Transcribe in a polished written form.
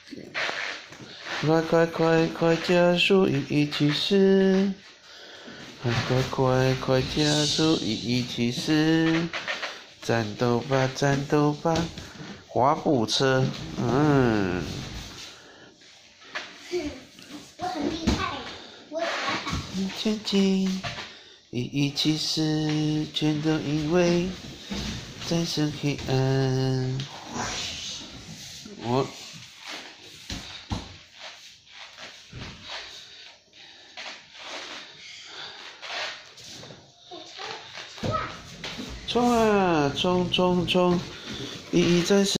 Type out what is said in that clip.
快加速117快加速117战斗吧，滑步车， 我很厉害，我打。 前进117全都因为战胜黑暗。我冲啊冲！113